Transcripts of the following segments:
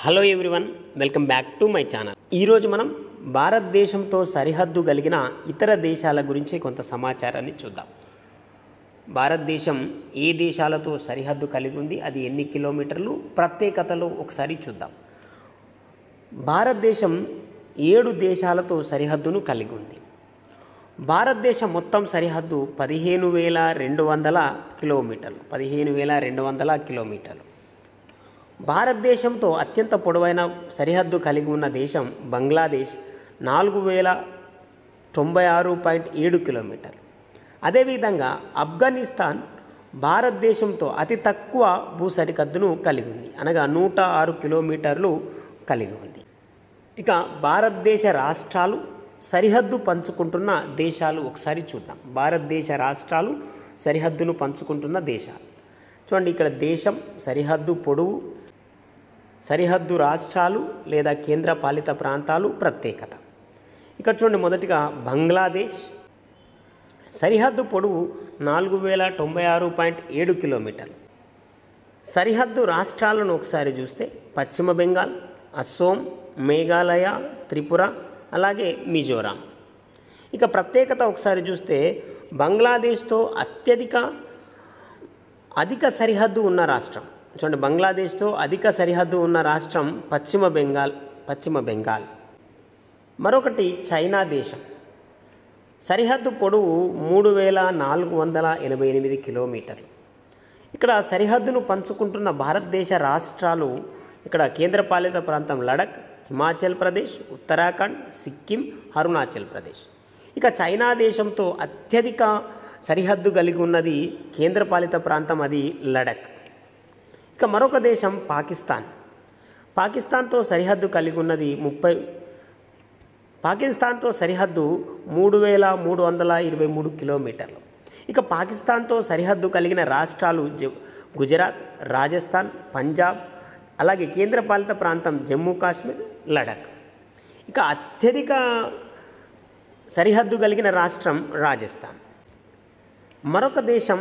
Hello everyone, welcome back to my channel. ఈరోజు మనం భారతదేశంతో సరిహద్దు కలిగిన ఇతర దేశాల గురించి కొంత సమాచారాన్ని చూద్దాం. భారతదేశం ఏ దేశాలతో సరిహద్దు కలిగి ఉంది, అది ఎన్ని కిలోమీటర్లు, ప్రత్యేకతలు ఒకసారి చూద్దాం. భారతదేశం 7 దేశాలతో సరిహద్దును కలిగి ఉంది. భారతదేశం మొత్తం సరిహద్దు 15,200 కిలోమీటర్లు. 15,200 కిలోమీటర్లు. భారతదేశంతో అత్యంత పొడవైన సరిహద్దు కలిగి ఉన్న దేశం బంగ్లాదేశ్, 4,096.7 కిలోమీటర్లు. అదేవిధంగా ఆఫ్ఘనిస్తాన్ భారతదేశంతో అతి తక్కువ భూ సరిహద్దును కలిగి ఉంది, అనగా 106 కిలోమీటర్లు కలిగి ఉంది. ఇక భారతదేశ రాష్ట్రాలు సరిహద్దు పంచుకుంటున్న దేశాలు ఒకసారి చూద్దాం. భారతదేశ రాష్ట్రాలు సరిహద్దును పంచుకుంటున్న దేశాలు చూడండి. ఇక్కడ దేశం, సరిహద్దు పొడవు, సరిహద్దు రాష్ట్రాలు లేదా కేంద్ర పాలిత ప్రాంతాలు, ప్రత్యేకత. ఇక్కడ చూడండి, మొదటిగా బంగ్లాదేశ్ సరిహద్దు పొడవు 4,096.7 కిలోమీటర్లు. సరిహద్దు రాష్ట్రాలను ఒకసారి చూస్తే పశ్చిమ బెంగాల్, అస్సోం, మేఘాలయ, త్రిపుర, అలాగే మిజోరాం. ఇక ప్రత్యేకత ఒకసారి చూస్తే బంగ్లాదేశ్తో అధిక సరిహద్దు ఉన్న రాష్ట్రం చూడండి. బంగ్లాదేశ్తో అధిక సరిహద్దు ఉన్న రాష్ట్రం పశ్చిమ బెంగాల్. మరొకటి చైనా దేశం, సరిహద్దు పొడవు 3,488 కిలోమీటర్లు. ఇక్కడ సరిహద్దును పంచుకుంటున్న భారతదేశ రాష్ట్రాలు, ఇక్కడ కేంద్రపాలిత ప్రాంతం లడఖ్, హిమాచల్ ప్రదేశ్, ఉత్తరాఖండ్, సిక్కిం, అరుణాచల్ ప్రదేశ్. ఇక చైనా దేశంతో అత్యధిక సరిహద్దు కలిగి ఉన్నది కేంద్రపాలిత ప్రాంతం, అది లడఖ్. ఇక మరొక దేశం పాకిస్తాన్తో సరిహద్దు కలిగి ఉన్నది 3,323 కిలోమీటర్లు. ఇక పాకిస్తాన్తో సరిహద్దు కలిగిన రాష్ట్రాలు గుజరాత్, రాజస్థాన్, పంజాబ్, అలాగే కేంద్రపాలిత ప్రాంతం జమ్మూ కాశ్మీర్, లడఖ్. ఇక అత్యధిక సరిహద్దు కలిగిన రాష్ట్రం రాజస్థాన్. మరొక దేశం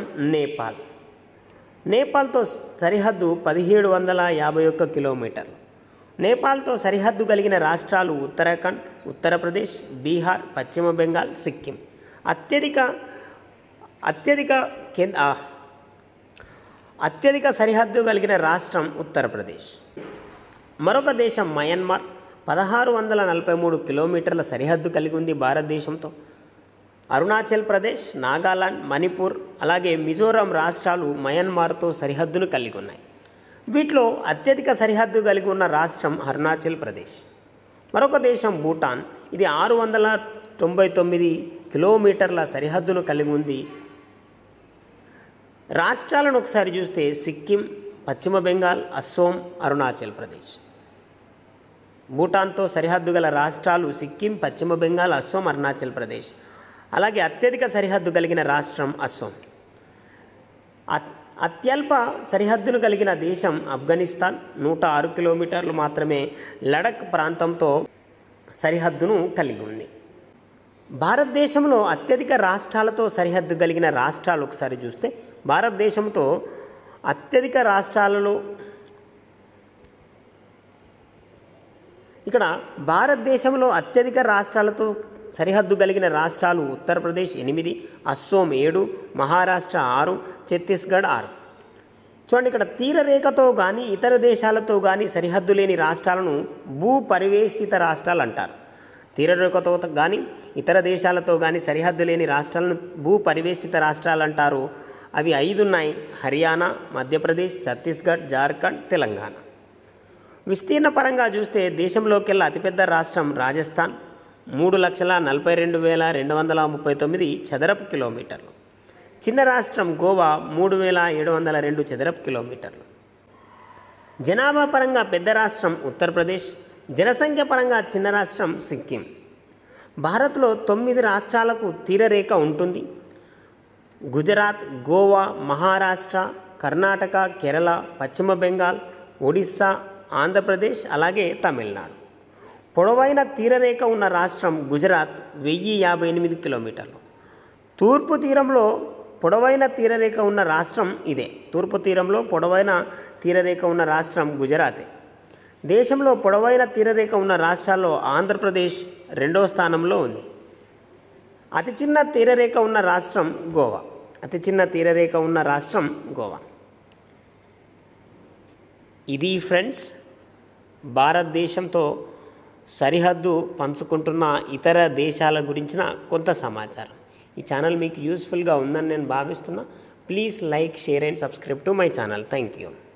నేపాల్తో సరిహద్దు 1,751 కిలోమీటర్లు. నేపాల్తో సరిహద్దు కలిగిన రాష్ట్రాలు ఉత్తరాఖండ్, ఉత్తరప్రదేశ్, బీహార్, పశ్చిమ బెంగాల్, సిక్కిం. అత్యధిక సరిహద్దు కలిగిన రాష్ట్రం ఉత్తరప్రదేశ్. మరొక దేశం మయన్మార్, 1,643 కిలోమీటర్ల సరిహద్దు కలిగి ఉంది భారతదేశంతో. అరుణాచల్ ప్రదేశ్, నాగాలాండ్, మణిపూర్, అలాగే మిజోరాం రాష్ట్రాలు మయన్మార్తో సరిహద్దును కలిగి ఉన్నాయి. వీటిలో అత్యధిక సరిహద్దు కలిగి ఉన్న రాష్ట్రం అరుణాచల్ ప్రదేశ్. మరొక దేశం భూటాన్, ఇది 699 కిలోమీటర్ల సరిహద్దును కలిగి ఉంది. రాష్ట్రాలను ఒకసారి చూస్తే సిక్కిం, పశ్చిమ బెంగాల్, అస్సోం, అరుణాచల్ ప్రదేశ్. భూటాన్తో సరిహద్దు గల రాష్ట్రాలు సిక్కిం, పశ్చిమ బెంగాల్, అస్సోం, అరుణాచల్ ప్రదేశ్. అలాగే అత్యధిక సరిహద్దు కలిగిన రాష్ట్రం అస్సోం. అత్యల్ప సరిహద్దును కలిగిన దేశం ఆఫ్ఘనిస్తాన్, 106 కిలోమీటర్లు మాత్రమే లడఖ్ ప్రాంతంతో సరిహద్దును కలిగి ఉంది. భారతదేశంలో అత్యధిక రాష్ట్రాలతో సరిహద్దు కలిగిన రాష్ట్రాలు ఒకసారి చూస్తే భారతదేశంతో అత్యధిక రాష్ట్రాలలో ఇక్కడ భారతదేశంలో అత్యధిక రాష్ట్రాలతో సరిహద్దు కలిగిన రాష్ట్రాలు ఉత్తరప్రదేశ్ 8, అస్సోం 7, మహారాష్ట్ర 6, ఛత్తీస్గఢ్ 6. చూడండి, ఇక్కడ తీరరేఖతో కానీ ఇతర దేశాలతో కానీ సరిహద్దు లేని రాష్ట్రాలను భూ పరివేష్టిత రాష్ట్రాలు అంటారు. తీరరేఖతో కానీ ఇతర దేశాలతో కానీ సరిహద్దు లేని రాష్ట్రాలను భూ పరివేష్టిత రాష్ట్రాలు అంటారు. అవి 5 ఉన్నాయి: హర్యానా, మధ్యప్రదేశ్, ఛత్తీస్గఢ్, జార్ఖండ్, తెలంగాణ. విస్తీర్ణ పరంగా చూస్తే దేశంలోకెల్లా అతిపెద్ద రాష్ట్రం రాజస్థాన్, 3,42,239 చదరపు కిలోమీటర్లు. చిన్న రాష్ట్రం గోవా, 3,702 చదరపు కిలోమీటర్లు. జనాభా పరంగా పెద్ద రాష్ట్రం ఉత్తరప్రదేశ్, జనసంఖ్య పరంగా చిన్న రాష్ట్రం సిక్కిం. భారత్లో 9 రాష్ట్రాలకు తీరరేఖ ఉంటుంది: గుజరాత్, గోవా, మహారాష్ట్ర, కర్ణాటక, కేరళ, పశ్చిమ బెంగాల్, ఒడిస్సా, ఆంధ్రప్రదేశ్, అలాగే తమిళనాడు. పొడవైన తీరరేఖ ఉన్న రాష్ట్రం గుజరాత్, 1,058 కిలోమీటర్లు. తూర్పు తీరంలో పొడవైన తీరరేఖ ఉన్న రాష్ట్రం ఇదే. తూర్పు తీరంలో పొడవైన తీరరేఖ ఉన్న రాష్ట్రం గుజరాతే. దేశంలో పొడవైన తీరరేఖ ఉన్న రాష్ట్రాల్లో ఆంధ్రప్రదేశ్ 2వ స్థానంలో ఉంది. అతి చిన్న తీరరేఖ ఉన్న రాష్ట్రం గోవా. అతి చిన్న తీరరేఖ ఉన్న రాష్ట్రం గోవా. ఇది ఫ్రెండ్స్ భారతదేశంతో సరిహద్దు పంచుకుంటున్న ఇతర దేశాల గురించిన కొంత సమాచారం. ఈ ఛానల్ మీకు యూస్ఫుల్గా ఉందని నేను భావిస్తున్నా. Please like, share and subscribe to my channel. Thank you.